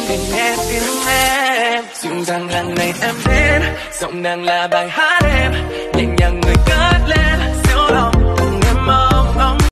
để nghe tiếng em. Dịu dàng hàng ngày em đến, giọng nàng là bài hát em, nhẹ nhàng người